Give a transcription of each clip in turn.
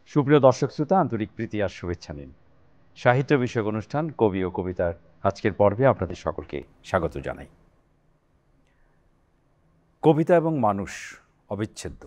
সুপ্রিয় দর্শক শ্রোতা, আন্তরিক প্রীতি আর শুভেচ্ছা নিন। সাহিত্য বিষয়ক অনুষ্ঠান কবি ও কবিতার আজকের পর্বে আপনাদের সকলকে স্বাগত জানাই। কবিতা এবং মানুষ অবিচ্ছেদ্য।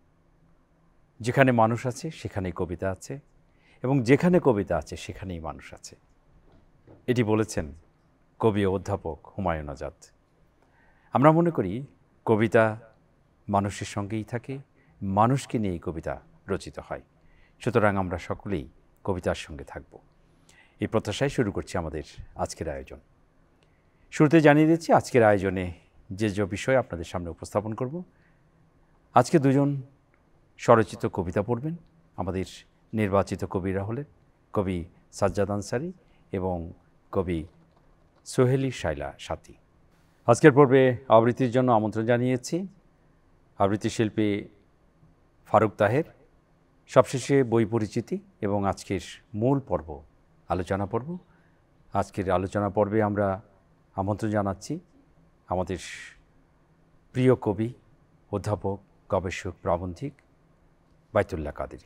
যেখানে মানুষ আছে সেখানেই কবিতা আছে, এবং যেখানে কবিতা আছে সেখানেই মানুষ আছে। এটি বলেছেন কবি ও অধ্যাপক হুমায়ুন আজাদ। আমরা মনে করি কবিতা মানুষের সঙ্গেই থাকে, মানুষকে নিয়েই কবিতা রচিত হয়। সুতরাং আমরা সকলেই কবিতার সঙ্গে থাকব, এই প্রত্যাশায় শুরু করছি আমাদের আজকের আয়োজন। শুরুতে জানিয়ে দিচ্ছি আজকের আয়োজনে যে বিষয় আপনাদের সামনে উপস্থাপন করব। আজকে দুজন স্বরচিত কবিতা পড়বেন। আমাদের নির্বাচিত কবিরা হলেন কবি সাজ্জাদ আনসারী এবং কবি সোহেলি শাইলা সাথী। আজকের পর্বে আবৃত্তির জন্য আমন্ত্রণ জানিয়েছি আবৃত্তি শিল্পী ফারুক তাহের, সবশেষে বই পরিচিতি এবং আজকের মূল পর্ব আলোচনা পর্ব। আজকের আলোচনা পর্বে আমরা আমন্ত্রণ জানাচ্ছি আমাদের প্রিয় কবি, অধ্যাপক, গবেষক, প্রাবন্ধিক বাইতুল্লাহ কাদেরী।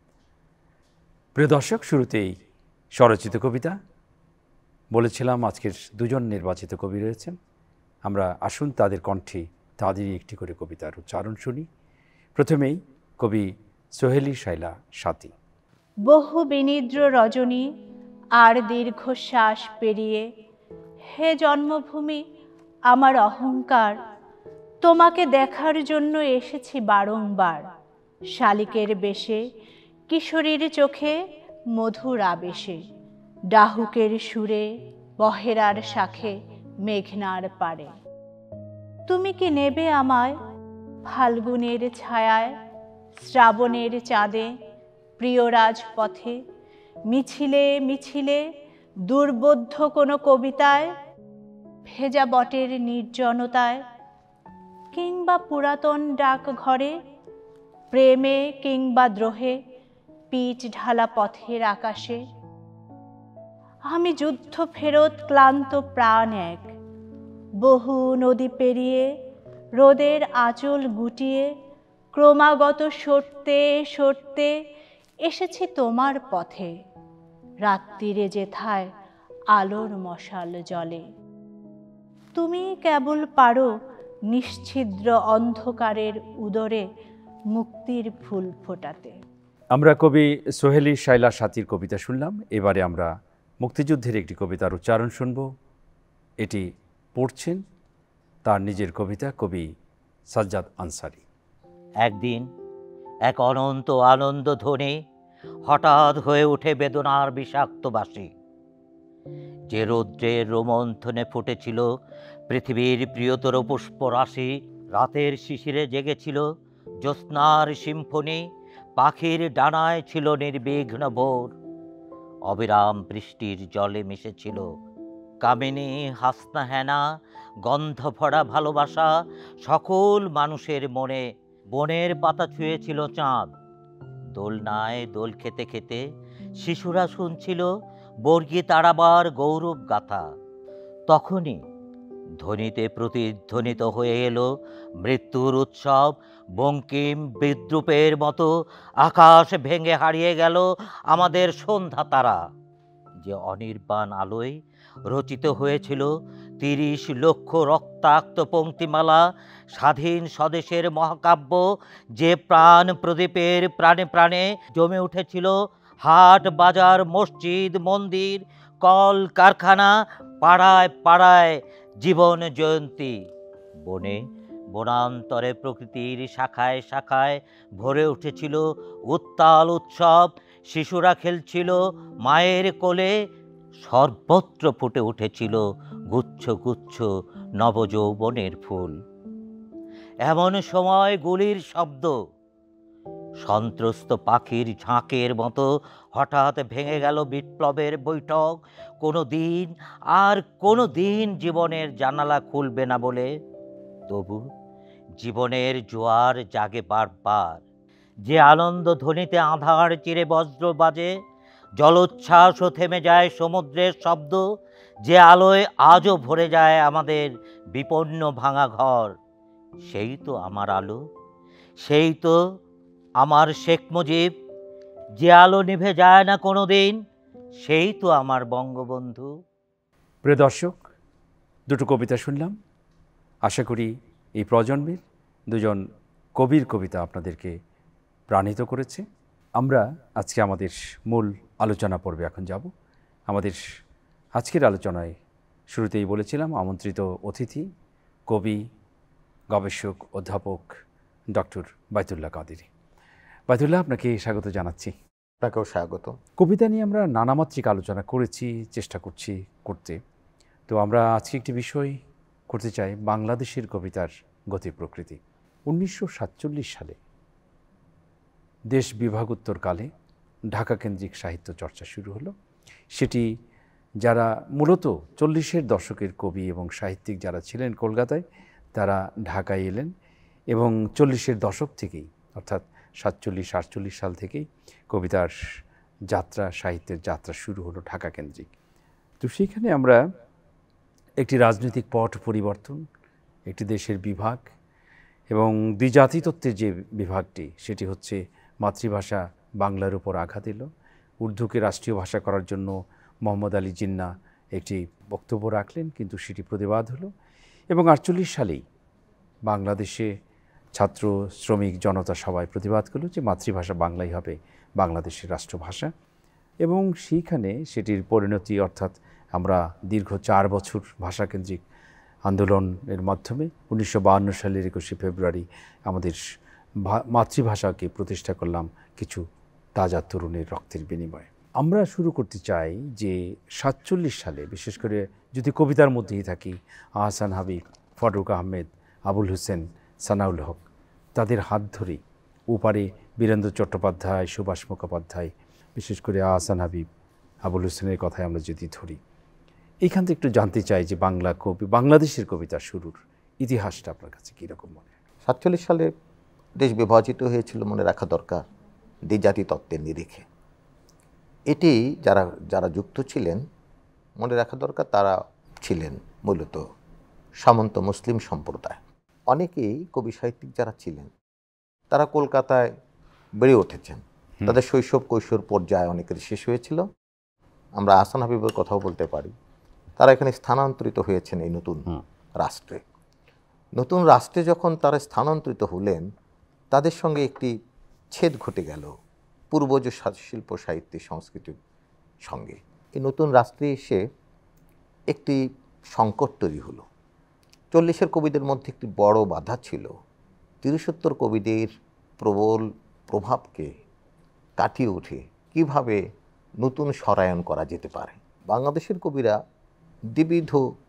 প্রিয় দর্শক, শুরুতেই স্বরচিত কবিতা বলেছিলাম। আজকের দুজন নির্বাচিত কবি রয়েছেন। আমরা আসুন তাদের কণ্ঠে তাদেরই একটি করে কবিতার উচ্চারণ শুনি। প্রথমেই কবি সোহেলি শাইলা সাথী। বহু বিনিদ্র রজনী আর দীর্ঘশ্বাস পেরিয়ে, হে জন্মভূমি আমার অহংকার, তোমাকে দেখার জন্য এসেছি বারংবার। শালিকের বেশে, কিশোরীর চোখে মধুর আবেশে, ডাহুকের সুরে, বহেরার শাখে, মেঘনার পারে। তুমি কি নেবে আমায় ফাল্গুনের ছায়ায়, শ্রাবণের চাঁদে, প্রিয় রাজপথে, মিছিলে মিছিলে, দুর্বোধ্য কোনো কবিতায়, ভেজা বটের নির্জনতায়, কিংবা পুরাতন ডাক ঘরে, প্রেমে কিংবা দ্রোহে, পিচ ঢালা পথের আকাশে। আমি যুদ্ধ ফেরত ক্লান্ত প্রাণ এক, বহু নদী পেরিয়ে, রোদের আঁচল গুটিয়ে, ক্রমাগত সরতে সরতে এসেছি তোমার পথে, রাত্রিরে যেথায় আলোর মশাল জ্বলে। তুমি কেবল পারো নিশ্ছিদ্র অন্ধকারের উদরে মুক্তির ফুল ফোটাতে। আমরা কবি সোহেলি শাইলা সাথীর কবিতা শুনলাম। এবারে আমরা মুক্তিযুদ্ধের একটি কবিতার উচ্চারণ শুনব। এটি পড়ছেন তার নিজের কবিতা কবি সাজ্জাদ আনসারী। একদিন এক অনন্ত আনন্দ ধ্বনি হঠাৎ হয়ে ওঠে বেদনার বিষাক্ত বাসি। যে রৌদ্রের রোমন্থনে ফুটেছিল পৃথিবীর প্রিয়তর পুষ্পরাশি, রাতের শিশিরে জেগেছিল জ্যোৎস্নার সিম্ফনি, পাখির ডানায় ছিল নির্বিঘ্ন ভোর, অবিরাম বৃষ্টির জলে মিশেছিল কামিনী হাসনা হেনা, গন্ধ ভরা ভালোবাসা সকল মানুষের মনে। বনের পাতা ছুঁয়েছিল চাঁদ, দোলনায় দোল খেতে খেতে শিশুরা শুনছিল বর্গী তারাবার গৌরব গাথা। তখনই ধ্বনিতে প্রতিধ্বনিত হয়ে এলো মৃত্যুর উৎসব। বঙ্কিম বিদ্রুপের মতো আকাশ ভেঙে হারিয়ে গেল আমাদের সন্ধ্যা তারা, যে অনির্বাণ আলোয় রচিত হয়েছিল ৩০ লক্ষ রক্তাক্ত পংক্তিমালা, স্বাধীন স্বদেশের মহাকাব্য। যে প্রাণ প্রদীপের প্রাণে প্রাণে জমে উঠেছিল হাট বাজার, মসজিদ মন্দির, কল কারখানা, পাড়ায় পাড়ায় জীবন জয়ন্তী। বনে বনান্তরে প্রকৃতির শাখায় শাখায় ভরে উঠেছিল উত্তাল উৎসব। শিশুরা খেলছিল মায়ের কোলে, সর্বত্র ফুটে উঠেছিল গুচ্ছ গুচ্ছ নবযৌবনের ফুল। এমন সময় গুলির শব্দ, সন্ত্রস্ত পাখির ঝাঁকের মতো হঠাৎ ভেঙে গেল বিপ্লবের বৈঠক। কোনো দিন জীবনের জানালা খুলবে না বলে, তবু জীবনের জোয়ার জাগে বারবার। যে আনন্দ ধ্বনিতে আঁধার চিরে বজ্র বাজে, জলোচ্ছ্বাসও থেমে যায় সমুদ্রের শব্দ। যে আলোয় আজও ভরে যায় আমাদের বিপন্ন ভাঙা ঘর, সেই তো আমার আলো, সেই তো আমার শেখ মুজিব। যে আলো নিভে যায় না কোনোদিন, সেই তো আমার বঙ্গবন্ধু। প্রিয় দর্শক, দুটো কবিতা শুনলাম। আশা করি এই প্রজন্মের দুজন কবির কবিতা আপনাদেরকে প্রাণিত করেছে। আমরা আজকে আমাদের মূল আলোচনা পর্বে এখন যাব। আমাদের আজকের আলোচনায় শুরুতেই বলেছিলাম আমন্ত্রিত অতিথি কবি, গবেষক, অধ্যাপক ডক্টর বায়তুল্লাহ কাদেরী। বায়তুল্লাহ, আপনাকে স্বাগত জানাচ্ছি। আপনাকেও স্বাগত। কবিতা নিয়ে আমরা নানামাত্রিক আলোচনা করেছি, চেষ্টা করছি করতে। তো আমরা আজকে একটি বিষয় করতে চাই, বাংলাদেশের কবিতার গতি প্রকৃতি। 1947 সালে দেশ বিভাগোত্তরকালে ঢাকা কেন্দ্রিক সাহিত্য চর্চা শুরু হলো। সেটি যারা মূলত 40-এর দশকের কবি এবং সাহিত্যিক যারা ছিলেন কলকাতায়, তারা ঢাকায় এলেন এবং 40-এর দশক থেকেই, অর্থাৎ 47-48 সাল থেকেই কবিতার যাত্রা, সাহিত্যের যাত্রা শুরু হলো ঢাকা কেন্দ্রিক। তো সেইখানে আমরা একটি রাজনৈতিক পট পরিবর্তন, একটি দেশের বিভাগ এবং দ্বিজাতি তত্ত্বের যে বিভাগটি, সেটি হচ্ছে মাতৃভাষা বাংলার উপর আঘাত এলো। উর্দুকে রাষ্ট্রীয় ভাষা করার জন্য মোহাম্মদ আলী জিন্নাহ একটি বক্তব্য রাখলেন, কিন্তু সেটি প্রতিবাদ হলো। এবং 48 সালেই বাংলাদেশে ছাত্র, শ্রমিক, জনতা সবাই প্রতিবাদ করলো যে মাতৃভাষা বাংলাই হবে বাংলাদেশের রাষ্ট্রভাষা। এবং সেইখানে সেটির পরিণতি, অর্থাৎ আমরা দীর্ঘ 4 বছর ভাষাকেন্দ্রিক আন্দোলনের মাধ্যমে 1952 সালের 21শে ফেব্রুয়ারি আমাদের মাতৃভাষাকে প্রতিষ্ঠা করলাম কিছু তাজা তরুণের রক্তের বিনিময়ে। আমরা শুরু করতে চাই যে 47 সালে, বিশেষ করে যদি কবিতার মধ্যেই থাকি, আহসান হাবিব, ফারুক আহমেদ, আবুল হোসেন, সানাউল হক, তাদের হাত ধরেই ওপারে বীরেন্দ্র চট্টোপাধ্যায়, সুভাষ মুখোপাধ্যায়, বিশেষ করে আহসান হাবিব, আবুল হোসেনের কথায় আমরা যদি ধরি, এইখান থেকে একটু জানতে চাই যে বাংলাদেশের কবিতা শুরুর ইতিহাসটা আপনার কাছে কীরকম মনে হয়? 47 সালে দেশ বিভাজিত হয়েছিল, মনে রাখা দরকার, দ্বিজাতি তত্ত্বের নিরিখে। এটি যারা যারা যুক্ত ছিলেন, মনে রাখা দরকার, তারা ছিলেন মূলত সামন্ত মুসলিম সম্প্রদায়। অনেকেই কবি সাহিত্যিক যারা ছিলেন, তারা কলকাতায় বেড়ে উঠেছেন। তাদের শৈশব কৈশোর পর্যায়ে অনেকের শেষ হয়েছিল। আমরা আহসান হাবিবের কথাও বলতে পারি। তারা এখানে স্থানান্তরিত হয়েছেন এই নতুন রাষ্ট্রে। নতুন রাষ্ট্রে যখন তারা স্থানান্তরিত হলেন, তাদের সঙ্গে একটি ছেদ ঘটে গেল পূর্বজ শিল্প সাহিত্য সংস্কৃতির সঙ্গে। এই নতুন রাষ্ট্রে এসে একটি সংকট তৈরি হলো। 40-এর কবিদের মধ্যে একটি বড় বাধা ছিল 30-70 কবিদের প্রবল প্রভাবকে কাটিয়ে উঠে কিভাবে নতুন সরায়ন করা যেতে পারে। বাংলাদেশের কবিরা দ্বিবিধ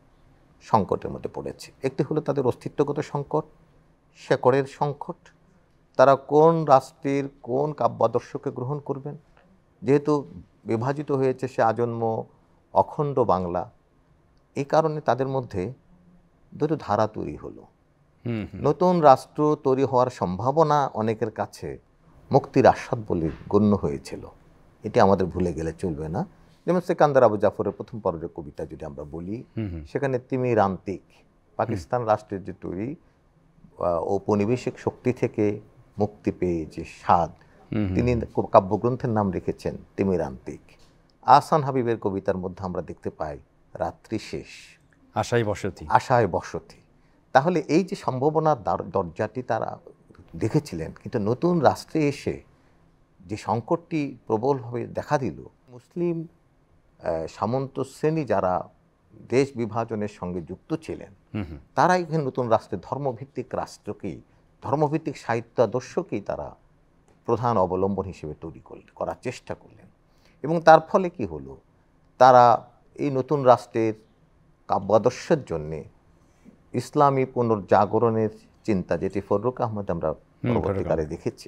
সংকটের মধ্যে পড়েছে। একটি হলো তাদের অস্তিত্বগত সংকট, শেকড়ের সংকট। তারা কোন রাষ্ট্রের কোন কাব্যাদর্শকে গ্রহণ করবেন, যেহেতু বিভাজিত হয়েছে সে আজন্ম অখণ্ড বাংলা। এই কারণে তাদের মধ্যে দুটো ধারা তৈরি হলো। নতুন রাষ্ট্র তৈরি হওয়ার সম্ভাবনা অনেকের কাছে মুক্তির আস্বাদ বলে গণ্য হয়েছিল। এটি আমাদের ভুলে গেলে চলবে না। যেমন সেকান্দার আবু জাফরের প্রথম পর্বের কবিতা যদি আমরা বলি, সেখানে তিমির আন্তিক, পাকিস্তান রাষ্ট্রের যে তৈরি ঔপনিবেশিক শক্তি থেকে মুক্তি পেয়ে যে স্বাদ, তিনি কাব্যগ্রন্থের নাম রেখেছেন তিমির আন্তিক। আহসান হাবিবের কবিতার মধ্যে আমরা দেখতে পাই রাত্রি শেষ, আশায় বসতি, আশায় বসতি। তাহলে এই যে সম্ভাবনার দরজাটি তারা দেখেছিলেন, কিন্তু নতুন রাষ্ট্রে এসে যে সংকটটি প্রবলভাবে দেখা দিল, মুসলিম সামন্ত শ্রেণী যারা দেশ বিভাজনের সঙ্গে যুক্ত ছিলেন, তারা এখানে নতুন রাষ্ট্রে ধর্মভিত্তিক রাষ্ট্রকেই, ধর্মভিত্তিক সাহিত্য আদর্শকেই তারা প্রধান অবলম্বন হিসেবে তৈরি করার চেষ্টা করলেন। এবং তার ফলে কি হলো, তারা এই নতুন রাষ্ট্রের কাব্যাদর্শের জন্যে ইসলামী পুনর্জাগরণের চিন্তা, যেটি ফররুক আহমদ আমরা পরবর্তীকালে দেখেছি,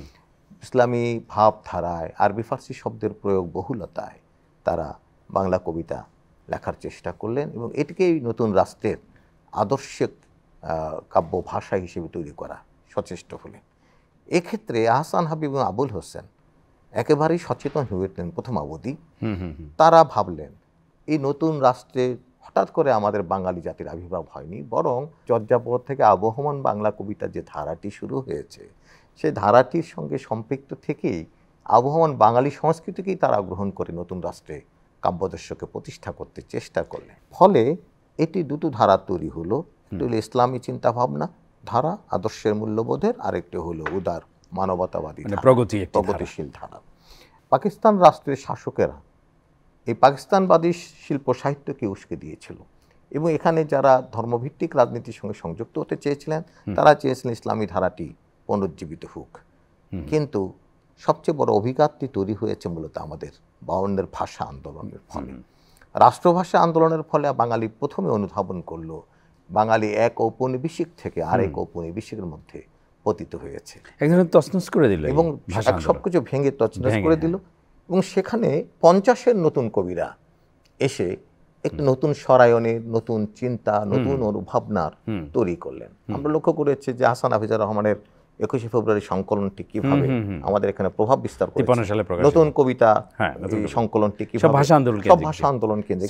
ইসলামী ভাবধারায় আরবি ফার্সি শব্দের প্রয়োগ বহুলতায় তারা বাংলা কবিতা লেখার চেষ্টা করলেন এবং এটিকেই নতুন রাষ্ট্রের আদর্শিক কাব্য ভাষা হিসেবে তৈরি করা সচেষ্ট হলেন। এক্ষেত্রে আহসান হাবিব এবং আবুল হোসেন একেবারেই সচেতন হয়ে উঠলেন প্রথম অবধি। তারা ভাবলেন এই নতুন রাষ্ট্রে হঠাৎ করে আমাদের বাঙালি জাতির আবির্ভাব হয়নি, বরং চর্যাপদ থেকে আবহমান বাংলা কবিতার যে ধারাটি শুরু হয়েছে, সেই ধারাটির সঙ্গে সম্পৃক্ত থেকেই আবহমান বাঙালি সংস্কৃতিকেই তারা গ্রহণ করে নতুন রাষ্ট্রে কাব্যদর্শকে প্রতিষ্ঠা করতে চেষ্টা করলেন। ফলে এটি দুটো ধারা তৈরি হলো, একটি হলো ইসলামী চিন্তাভাবনা ধারা, আদর্শের মূল্যবোধের, আরেকটি হলো উদার মানবতাবাদী প্রগতিশীল ধারা। পাকিস্তান রাষ্ট্রের শাসকেরা এই পাকিস্তানবাদী শিল্প সাহিত্যকে উস্কে দিয়েছিল এবং এখানে যারা ধর্মভিত্তিক রাজনীতির সঙ্গে সংযুক্ত হতে চেয়েছিলেন তারা চেয়েছিলেন ইসলামী ধারাটি পুনরুজ্জীবিত হোক। কিন্তু সবচেয়ে বড় অভিঘাতটি তৈরি হয়েছে মূলত আমাদের 52-এর ভাষা আন্দোলনের ফলে। রাষ্ট্রভাষা আন্দোলনের ফলে বাঙালি প্রথমে অনুধাবন করলো বাঙালি এক ঔপনিবেশিক থেকে আরেক ঔপনিবেশিকের মধ্যে পতিত হয়েছে, একদম তছনছ করে দিল এবং সবকিছু ভেঙে তছনছ করে দিল। এবং সেখানে 50-এর নতুন কবিরা এসে একটি নতুন সরায়নের, নতুন চিন্তা, নতুন অনুভাবনার তৈরি করলেন। আমরা লক্ষ্য করেছি যে হাসান হাফিজুর রহমানের 21শে ফেব্রুয়ারি সংকলনটি কিভাবে আমাদের এখানে প্রভাব বিস্তার করেছে, নতুন কবিতা সংকলনটি কিভাবে সব ভাষা আন্দোলন কেন্দ্রিক,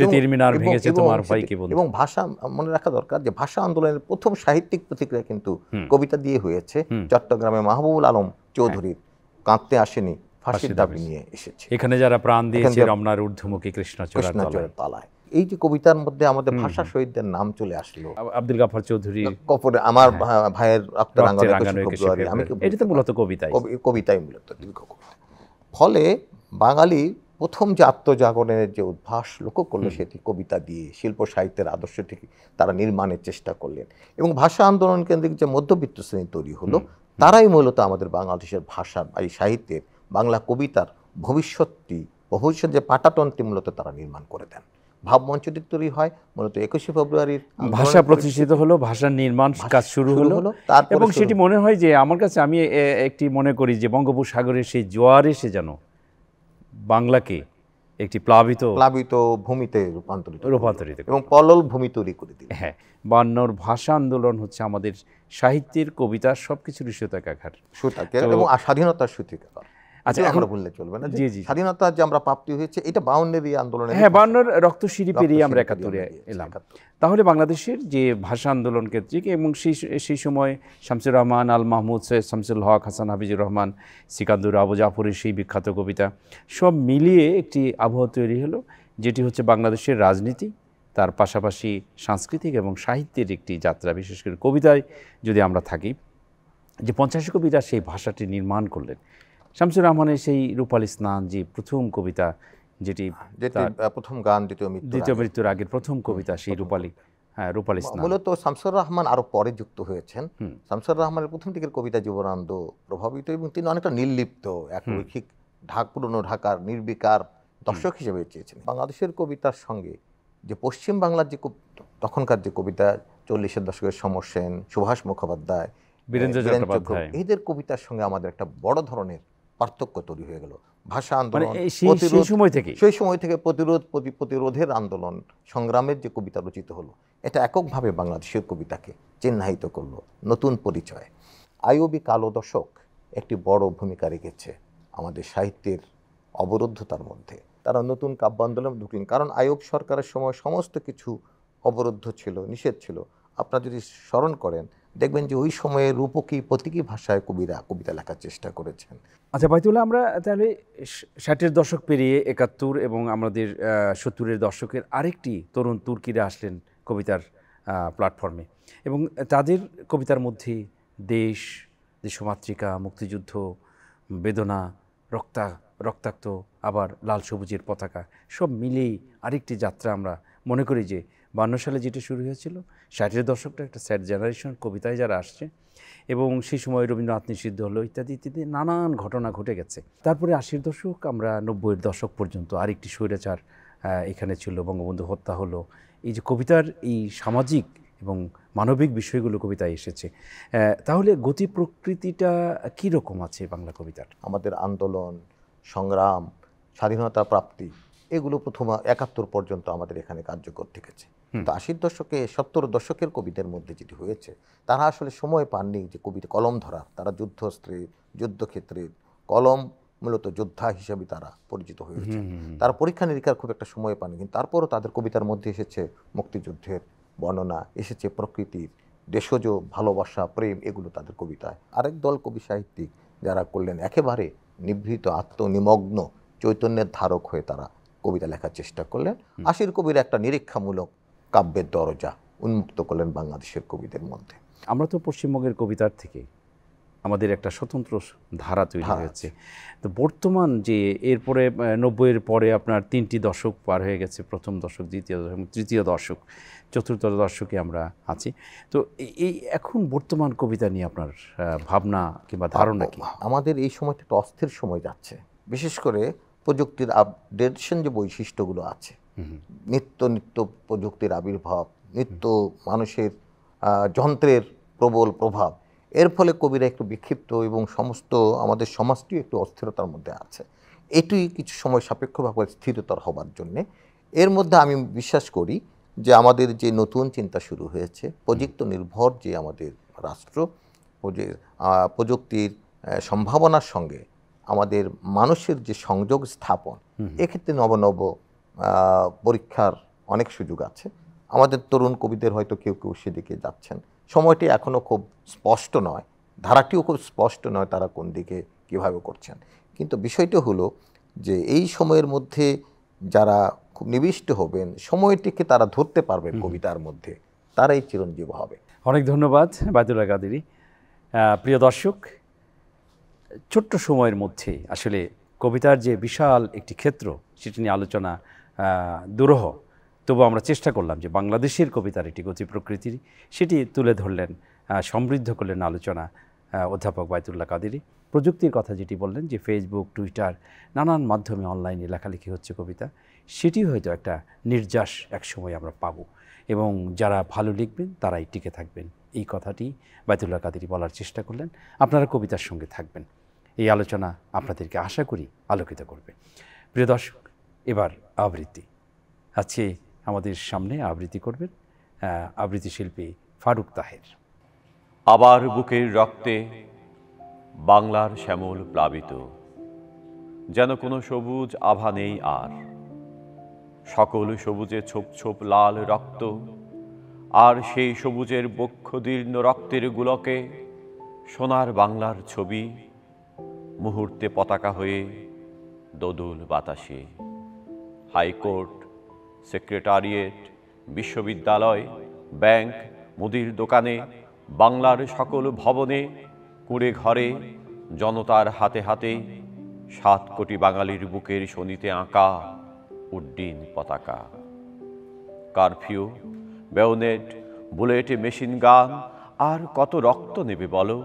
এবং ভাষা মনে রাখা দরকার যে ভাষা আন্দোলনের প্রথম সাহিত্যিক প্রতিক্রিয়া কিন্তু কবিতা দিয়ে হয়েছে। চট্টগ্রামে মাহবুবুল আলম চৌধুরীর কাঁদতে আসেনি ফাঁসির দাবি নিয়ে এসেছে, এখানে যারা প্রাণ দিয়েছে রমনার ঊর্ধ্বমুখী কৃষ্ণচূড়ার তলায়। এই যে কবিতার মধ্যে আমাদের ভাষা শহীদদের নাম চলে আসলো, আব্দুল গাফফার চৌধুরী, আমার ভাইয়ের ফেব্রুয়ারি, আমি এটা তো মূলত কবিতাই মূলত দীর্ঘ কবিতা। ফলে বাঙালি প্রথম যে আত্মজাগরণের যে উদ্ভাস লক্ষ্য করলো সেটি কবিতা দিয়ে শিল্প সাহিত্যের আদর্শটিকে তারা নির্মাণের চেষ্টা করলেন। এবং ভাষা আন্দোলন কেন্দ্রিক যে মধ্যবিত্ত শ্রেণী তৈরি হলো তারাই মূলত আমাদের বাংলাদেশের ভাষার এই সাহিত্যের বাংলা কবিতার ভবিষ্যৎ যে পাটাতনটি মূলত তারা নির্মাণ করে দেন। ভাবমঞ্চটি তৈরি হয় মূলত 21শে ফেব্রুয়ারির, ভাষা প্রতিষ্ঠিত হলো, ভাষার নির্মাণ কাজ শুরু হলো। এবং সেটি মনে হয় যে আমার কাছে, আমি একটি মনে করি যে বঙ্গোপসাগরের সেই জোয়ার এসে যেন বাংলাকে একটি প্লাবিত ভূমিতে রূপান্তরিত এবং পলল ভূমি তৈরি করে দিল। হ্যাঁ, 52-র ভাষা আন্দোলন হচ্ছে আমাদের সাহিত্যের, কবিতার সবকিছুর সুতাকাঘাত এবং স্বাধীনতার সূতিকাগার। আচ্ছা, আমরা বললে চলবে না যে স্বাধীনতা যে আমরা প্রাপ্তি হয়েছে এটা 52-এর আন্দোলনে, হ্যাঁ 52-র রক্তশিরি পেরিয়ে আমরা 71-এ এলাম। তাহলে বাংলাদেশের যে ভাষা আন্দোলন কেন্দ্রিক এবং সেই সময় শামসুর রহমান, আল মাহমুদ, সৈয়দ শামসুল হক, হাসান হাফিজুর রহমান, সিকান্দুর, আবু জাফরের সেই বিখ্যাত কবিতা, সব মিলিয়ে একটি আবহাওয়া তৈরি হলো যেটি হচ্ছে বাংলাদেশের রাজনীতি, তার পাশাপাশি সাংস্কৃতিক এবং সাহিত্যের একটি যাত্রা। বিশেষ করে কবিতায় যদি আমরা থাকি, যে 50 কবিতা সেই ভাষাটি নির্মাণ করলেন। শামসুর রহমানের সেই রূপালী স্নান, যে প্রথম কবিতা, যেটি প্রথম গান দ্বিতীয় মৃত্যুর আগের প্রথম কবিতা, সেই রূপালী স্নান। মূলত শামসুর রহমান আরো পরে যুক্ত হয়েছেন। শামসুর রহমানের প্রথম দিকের কবিতা জীবনানন্দ প্রভাবিত এবং তিনি অনেকটা নির্লিপ্ত, এক রৈখিক পুরনো ঢাকার নির্বিকার দর্শক হিসেবে চেয়েছেন। বাংলাদেশের কবিতার সঙ্গে যে পশ্চিম বাংলার যে তখনকার যে কবিতা 40-এর দশকের সমর সেন, সুভাষ মুখোপাধ্যায়, বীরেন্দ্র চট্টোপাধ্যায়, এদের কবিতার সঙ্গে আমাদের একটা বড় ধরনের পার্থক্য তৈরি হয়ে গেল। ভাষা আন্দোলন সেই সময় থেকে প্রতিরোধের আন্দোলন সংগ্রামের যে কবিতা রচিত হলো, এটা এককভাবে বাংলাদেশের কবিতাকে চিহ্নিত করলো নতুন পরিচয়। আইয়ুবী কালো দশক একটি বড় ভূমিকা রেখেছে আমাদের সাহিত্যের অবরুদ্ধতার মধ্যে। তারা নতুন কাব্য আন্দোলন ঢুকলেন, কারণ আইয়ুব সরকারের সময় সমস্ত কিছু অবরুদ্ধ ছিল, নিষেধ ছিল। আপনারা যদি স্মরণ করেন দেখবেন যে ওই সময়ে রূপকী প্রতীকী ভাষায় কবিতা লেখার চেষ্টা করেছেন। আচ্ছা বাইতুল্লাহ, আমরা তাহলে 60-এর দশক পেরিয়ে 71 এবং আমাদের 70-এর দশকের আরেকটি তরুণ তুর্কিরা আসলেন কবিতার প্ল্যাটফর্মে, এবং তাদের কবিতার মধ্যে দেশ, দেশমাতৃকা, মুক্তিযুদ্ধ, বেদনা, রক্তাক্ত, আবার লাল সবুজের পতাকা, সব মিলেই আরেকটি যাত্রা আমরা মনে করি যে 52 সালে যেটা শুরু হয়েছিল, 60-এর দশকটা একটা স্যাড জেনারেশন কবিতায় যারা আসছে, এবং সেই সময় রবীন্দ্রনাথ নিষিদ্ধ হলো ইত্যাদি ইত্যাদি নানান ঘটনা ঘটে গেছে। তারপরে 80-এর দশক, আমরা 90-এর দশক পর্যন্ত আরেকটি স্বৈরাচার এখানে ছিল, বঙ্গবন্ধু হত্যা হলো। এই যে কবিতার এই সামাজিক এবং মানবিক বিষয়গুলো কবিতায় এসেছে, তাহলে গতি প্রকৃতিটা কীরকম আছে বাংলা কবিতার? আমাদের আন্দোলন, সংগ্রাম, স্বাধীনতা প্রাপ্তি এগুলো প্রথম 71 পর্যন্ত আমাদের এখানে কার্যকর থেকেছে। তো 80-র দশকে 70-এর দশকের কবিদের মধ্যে যেটি হয়েছে, তারা আসলে সময় পাননি যে কবিতা কলম ধরা। তারা যুদ্ধক্ষেত্রের কলম মূলত যোদ্ধা হিসেবে তারা পরিচিত হয়েছে। তারা পরীক্ষা নিরীক্ষার খুব একটা সময় পাননি, কিন্তু তারপরও তাদের কবিতার মধ্যে এসেছে মুক্তিযুদ্ধের বর্ণনা, এসেছে প্রকৃতির, দেশজ ভালোবাসা, প্রেম, এগুলো তাদের কবিতায়। আরেক দল কবি সাহিত্যিক যারা করলেন একেবারে নিভৃত আত্মনিমগ্ন চৈতন্যের ধারক হয়ে তারা কবিতা লেখার চেষ্টা করলেন। আশির কবির একটা নিরীক্ষামূলক কাব্যের দরজা উন্মুক্ত করলেন বাংলাদেশের কবিদের মধ্যে। আমরা তো পশ্চিমবঙ্গের কবিতার থেকে আমাদের একটা স্বতন্ত্র ধারা তৈরি হয়েছে। তো বর্তমান যে এরপরে 90-এর পরে আপনার 3টি দশক পার হয়ে গেছে, প্রথম দশক, দ্বিতীয় দশক, তৃতীয় দশক, চতুর্থ দশকে আমরা আছি। তো এই এখন বর্তমান কবিতা নিয়ে আপনার ভাবনা কিংবা ধারণা কি? আমাদের এই সময়টা একটা অস্থির সময় যাচ্ছে, বিশেষ করে প্রযুক্তির আপডেশন যে বৈশিষ্ট্যগুলো আছে, নিত্য নিত্য প্রযুক্তির আবির্ভাব, নিত্য মানুষের যন্ত্রের প্রবল প্রভাব, এর ফলে কবিরা একটু বিক্ষিপ্ত এবং সমস্ত আমাদের সমাজটিও একটু অস্থিরতার মধ্যে আছে। এটি কিছু সময় সাপেক্ষভাবে স্থিরতর হবার জন্যে এর মধ্যে আমি বিশ্বাস করি যে আমাদের যে নতুন চিন্তা শুরু হয়েছে, প্রযুক্তি নির্ভর যে আমাদের রাষ্ট্র, প্রযুক্তির সম্ভাবনার সঙ্গে আমাদের মানুষের যে সংযোগ স্থাপন, এক্ষেত্রে নব নব পরীক্ষার অনেক সুযোগ আছে। আমাদের তরুণ কবিদের হয়তো কেউ কেউ সেদিকে যাচ্ছেন। সময়টি এখনও খুব স্পষ্ট নয়, ধারাটিও খুব স্পষ্ট নয় তারা কোন দিকে কীভাবে করছেন। কিন্তু বিষয়টি হলো যে এই সময়ের মধ্যে যারা খুব নিবিষ্ট হবেন, সময়টিকে তারা ধরতে পারবেন কবিতার মধ্যে, তারাই চিরঞ্জীব হবে। অনেক ধন্যবাদ বায়তুল্লাহ কাদেরী। প্রিয় দর্শক, ছোট্ট সময়ের মধ্যে আসলে কবিতার যে বিশাল একটি ক্ষেত্র, সেটি নিয়ে আলোচনা দুরূহ, তবু আমরা চেষ্টা করলাম যে বাংলাদেশের কবিতার একটি গতি প্রকৃতির সেটি তুলে ধরলেন, সমৃদ্ধ করলেন আলোচনা অধ্যাপক বায়তুল্লাহ কাদেরী। প্রযুক্তির কথা যেটি বললেন যে ফেসবুক, টুইটার, নানান মাধ্যমে অনলাইনে লেখালেখি হচ্ছে কবিতা, সেটি হয়তো একটা নির্যাস একসময় আমরা পাবো, এবং যারা ভালো লিখবেন তারাই টিকে থাকবেন, এই কথাটি বায়তুল্লাহ কাদেরী বলার চেষ্টা করলেন। আপনারা কবিতার সঙ্গে থাকবেন, এই আলোচনা আপনাদেরকে আশা করি আলোকিত করবে। প্রিয় দর্শক, এবার আবৃত্তি। আজকে আমাদের সামনে আবৃত্তি করবেন আবৃত্তি শিল্পী ফারুক তাহের। আবার বুকের রক্তে বাংলার শ্যামল প্লাবিত, যেন কোনো সবুজ আভা নেই আর, সকল সবুজে ছোপ ছোপ লাল রক্ত, আর সেই সবুজের বক্ষদীর্ণ রক্তের গুলকে সোনার বাংলার ছবি মুহূর্তে পতাকা হয়ে দোদুল বাতাসে। হাইকোর্ট, সেক্রেটারিয়েট, বিশ্ববিদ্যালয়, ব্যাংক, মুদির দোকানে, বাংলার সকল ভবনে, কুঁড়ে ঘরে, জনতার হাতে হাতে 7 কোটি বাঙালির বুকের শনিতে আঁকা উড্ডীন পতাকা। Curfew, bayonet, bullet, machine gun, আর কত রক্ত নেবে বলো?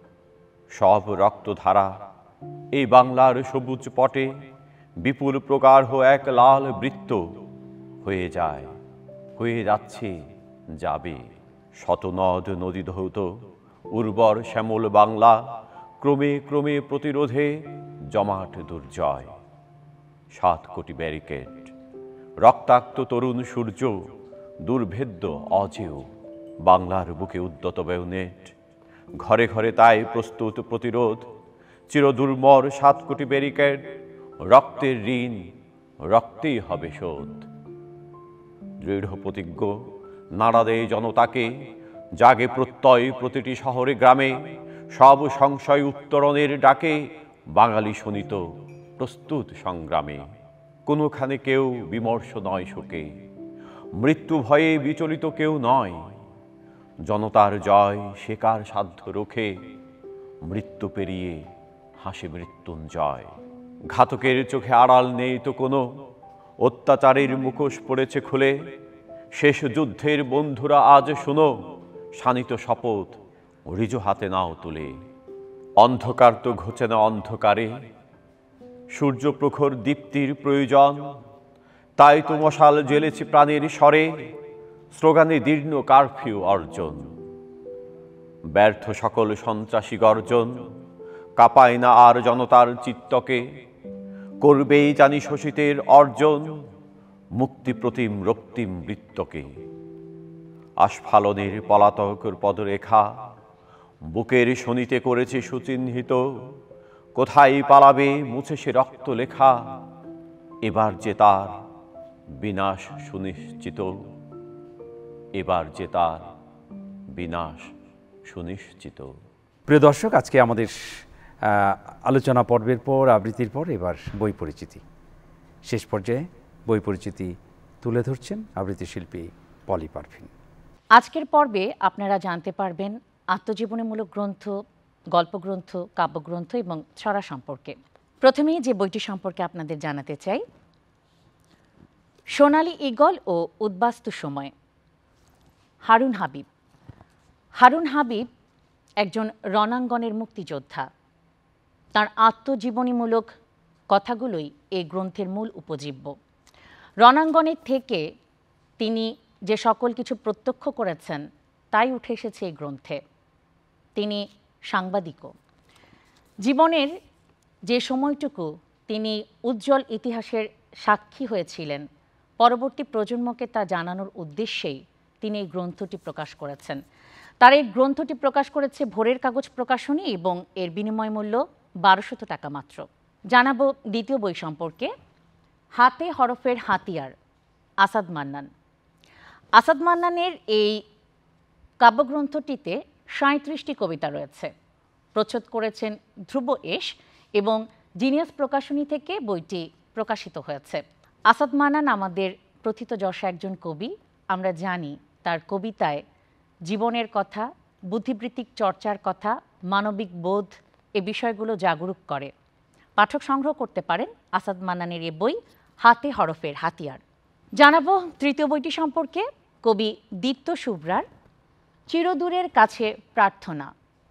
সব রক্তধারা এই বাংলার সবুজ পটে বিপুল প্রগাঢ় এক লাল বৃত্ত হয়ে যায়, হয়ে যাচ্ছে, যাবে। শত নদ নদী ধৌত উর্বর শ্যামল বাংলা, ক্রমে ক্রমে প্রতিরোধে জমাট দুর্জয়। 7 কোটি ব্যারিকেড, রক্তাক্ত তরুণ সূর্য, দুর্ভেদ্য অজেয় বাংলার বুকে উদ্যত বেয়োনেট, ঘরে ঘরে তাই প্রস্তুত প্রতিরোধ। চিরদুর্মর 7 কোটি ব্যারিকেড, রক্তের ঋণ রক্তেই হবে শোধ। দৃঢ় প্রতিজ্ঞ নাড়া দেয় জনতাকে, জাগে প্রত্যয় প্রতিটি শহরে গ্রামে, সব সংশয় উত্তরণের ডাকে বাঙালি শোনিত প্রস্তুত সংগ্রামে। কোনোখানে কেউ বিমর্ষ নয় শোকে, মৃত্যু ভয়ে বিচলিত কেউ নয়। জনতার জয় শেকার সাধ্য রোখে, মৃত্যু পেরিয়ে হাসে মৃত্যুঞ্জয়। ঘাতকের চোখে আড়াল নেই তো কোনো, অত্যাচারের মুখোশ পড়েছে খুলে। শেষ যুদ্ধের বন্ধুরা আজ শোনো, শানিত শপথ রিজু হাতে নাও তুলে। অন্ধকার তো ঘোচে না অন্ধকারে, সূর্য প্রখর দীপ্তির প্রয়োজন। তাই তো মশাল জ্বেলেছি প্রাণের স্বরে, স্লোগানে দীর্ণ কারফিউ অর্জন। ব্যর্থ সকল সন্ত্রাসী গর্জন, কাঁপায় না আর জনতার চিত্তকে। করবেই জানি শোষিতের অর্জন, মুক্তি প্রতিম রক্তিম বৃত্তকে। আস্ফালনের পলাতক পদরেখা, বুকের শনিতে করেছে সুচিহ্নিত। কোথায় পালাবে মুছে সে রক্ত লেখা, এবার যে তার বিনাশ সুনিশ্চিত। এবার যে তার বিনাশ সুনিশ্চিত। প্রিয় দর্শক, আজকে আমাদের আলোচনা পর্বের পর, আবৃত্তির পর এবার বই পরিচিতি। শেষ পর্যায়ে বই পরিচিতি তুলে ধরছেন আবৃত্তি শিল্পী পলি পারভিন। আজকের পর্বে আপনারা জানতে পারবেন আত্মজীবনীমূলক গ্রন্থ, গল্পগ্রন্থ, কাব্যগ্রন্থ এবং ছড়া সম্পর্কে। প্রথমেই যে বইটি সম্পর্কে আপনাদের জানাতে চাই, সোনালী ঈগল ও উদ্বাস্তু সময়, হারুন হাবিব। হারুন হাবিব একজন রণাঙ্গনের মুক্তিযোদ্ধা। তার আত্মজীবনীমূলক কথাগুলোই এই গ্রন্থের মূল উপজীব্য। রণাঙ্গনের থেকে তিনি যে সকল কিছু প্রত্যক্ষ করেছেন তাই উঠে এসেছে এই গ্রন্থে। তিনি সাংবাদিকও। জীবনের যে সময়টুকু তিনি উজ্জ্বল ইতিহাসের সাক্ষী হয়েছিলেন, পরবর্তী প্রজন্মকে তা জানানোর উদ্দেশ্যেই তিনি এই গ্রন্থটি প্রকাশ করেছেন। তার এই গ্রন্থটি প্রকাশ করেছে ভোরের কাগজ প্রকাশনী এবং এর বিনিময় মূল্য 1200 টাকা মাত্র। জানাবো দ্বিতীয় বই সম্পর্কে, হাতে হরফের হাতিয়ার, আসাদ মান্নান। আসাদ মান্নানের এই কাব্যগ্রন্থটিতে 37টি কবিতা রয়েছে। প্রচ্ছদ করেছেন ধ্রুব এশ এবং জিনিয়াস প্রকাশনী থেকে বইটি প্রকাশিত হয়েছে। আসাদ মান্নান আমাদের প্রথিতযশা একজন কবি। আমরা জানি তার কবিতায় জীবনের কথা, বুদ্ধিবৃত্তিক চর্চার কথা, মানবিক বোধ এ বিষয়গুলো জাগরুক করে। পাঠক সংগ্রহ করতে পারেন আসাদ মান্নানের এ বই, হাতে হরফের হাতিয়ার। জানাবো তৃতীয় বইটি সম্পর্কে, কবি দীপ্ত শুভ্রার চিরদূরের কাছে প্রার্থনা।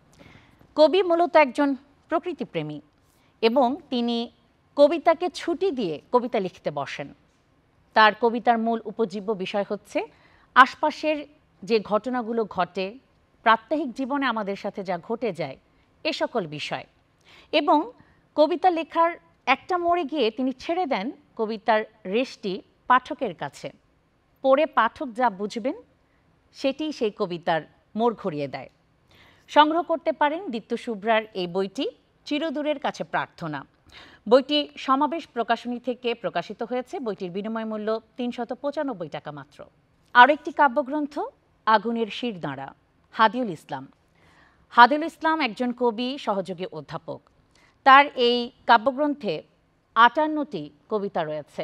কবি মূলত একজন প্রকৃতিপ্রেমী এবং তিনি কবিতাকে ছুটি দিয়ে কবিতা লিখতে বসেন। তার কবিতার মূল উপজীব্য বিষয় হচ্ছে আশপাশের যে ঘটনাগুলো ঘটে, প্রাত্যহিক জীবনে আমাদের সাথে যা ঘটে যায়, এ সকল বিষয়। এবং কবিতা লেখার একটা মোড়ে গিয়ে তিনি ছেড়ে দেন কবিতার রেশটি পাঠকের কাছে। পড়ে পাঠক যা বুঝবেন সেটি সেই কবিতার মোড় ঘুরিয়ে দেয়। সংগ্রহ করতে পারেন দীপ্ত শুভ্রার এই বইটি, চিরদূরের কাছে প্রার্থনা। বইটি সমাবেশ প্রকাশনী থেকে প্রকাশিত হয়েছে। বইটির বিনিময় মূল্য 395 টাকা মাত্র। আরও একটি কাব্যগ্রন্থ, আগুনের শিরদাঁড়া, হাদিউল ইসলাম। হাদিউল ইসলাম একজন কবি, সহযোগী অধ্যাপক। তার এই কাব্যগ্রন্থে 58টি কবিতা রয়েছে।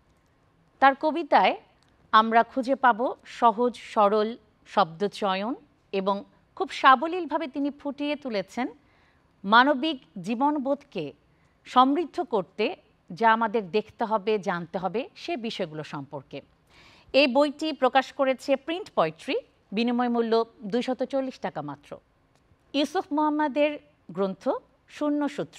তার কবিতায় আমরা খুঁজে পাব সহজ সরল শব্দচয়ন এবং খুব সাবলীলভাবে তিনি ফুটিয়ে তুলেছেন মানবিক জীবনবোধকে সমৃদ্ধ করতে যা আমাদের দেখতে হবে, জানতে হবে, সে বিষয়গুলো সম্পর্কে। এই বইটি প্রকাশ করেছে প্রিন্ট পয়েট্রি, বিনিময় মূল্য 240 টাকা মাত্র। ইউসুফ মোহাম্মদের গ্রন্থ শূন্যসূত্র।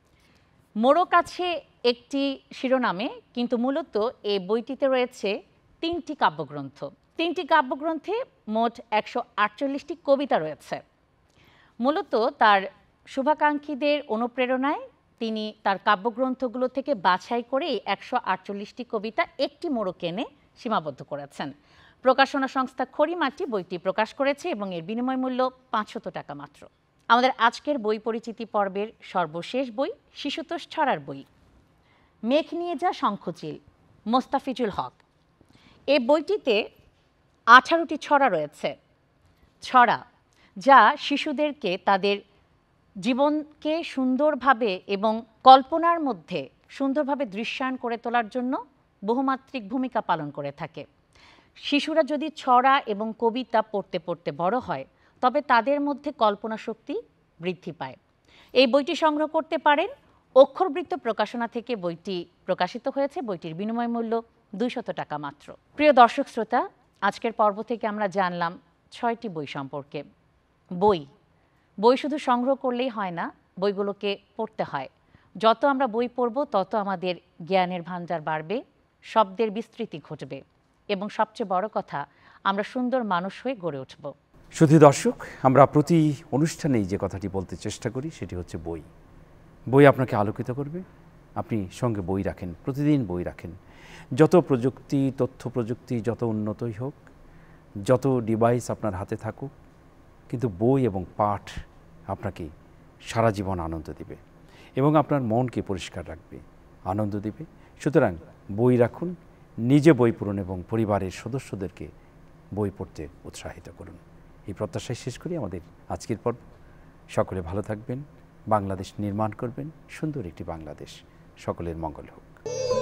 মোড়ো কাছে একটি শিরোনামে, কিন্তু মূলত এই বইটিতে রয়েছে 3টি কাব্যগ্রন্থ। 3টি কাব্যগ্রন্থে মোট 148টি কবিতা রয়েছে। মূলত তার শুভাকাঙ্ক্ষীদের অনুপ্রেরণায় তিনি তার কাব্যগ্রন্থগুলো থেকে বাছাই করে এই 148টি কবিতা একটি মোড়কে এনে সীমাবদ্ধ করেছেন। প্রকাশনা সংস্থা খড়িমাটি বইটি প্রকাশ করেছে এবং এর বিনিময় মূল্য 500 টাকা মাত্র। আমাদের আজকের বই পরিচিতি পর্বের সর্বশেষ বই, শিশুতোষ ছড়ার বই, মেঘ নিয়ে যা শঙ্খচিল, মোস্তাফিজুল হক। এই বইটিতে 18টি ছড়া রয়েছে। ছড়া যা শিশুদেরকে তাদের জীবনকে সুন্দরভাবে এবং কল্পনার মধ্যে সুন্দরভাবে দৃশ্যায়ন করে তোলার জন্য বহুমাত্রিক ভূমিকা পালন করে থাকে। শিশুরা যদি ছড়া এবং কবিতা পড়তে পড়তে বড় হয়, তবে তাদের মধ্যে কল্পনা শক্তি বৃদ্ধি পায়। এই বইটি সংগ্রহ করতে পারেন, অক্ষরবৃত্ত প্রকাশনা থেকে বইটি প্রকাশিত হয়েছে। বইটির বিনিময় মূল্য 200 টাকা মাত্র। প্রিয় দর্শক শ্রোতা, আজকের পর্ব থেকে আমরা জানলাম 6টি বই সম্পর্কে। বই শুধু সংগ্রহ করলেই হয় না, বইগুলোকে পড়তে হয়। যত আমরা বই পড়ব তত আমাদের জ্ঞানের ভান্ডার বাড়বে, শব্দের বিস্তৃতি ঘটবে এবং সবচেয়ে বড় কথা, আমরা সুন্দর মানুষ হয়ে গড়ে উঠব। শুধু দর্শক, আমরা প্রতি অনুষ্ঠানেই যে কথাটি বলতে চেষ্টা করি সেটি হচ্ছে বই। বই আপনাকে আলোকিত করবে। আপনি সঙ্গে বই রাখেন, প্রতিদিন বই রাখেন। যত প্রযুক্তি, তথ্য প্রযুক্তি যত উন্নতই হোক, যত ডিভাইস আপনার হাতে থাকুক, কিন্তু বই এবং পাঠ আপনাকে সারা জীবন আনন্দ দিবে এবং আপনার মনকে পরিষ্কার রাখবে, আনন্দ দিবে। সুতরাং বই রাখুন, নিজে বই পড়ুন এবং পরিবারের সদস্যদেরকে বই পড়তে উৎসাহিত করুন। এই প্রত্যাশায় শেষ করি আমাদের আজকের পর্ব। সকলে ভালো থাকবেন, বাংলাদেশ নির্মাণ করবেন, সুন্দর একটি বাংলাদেশ। সকলের মঙ্গল হোক।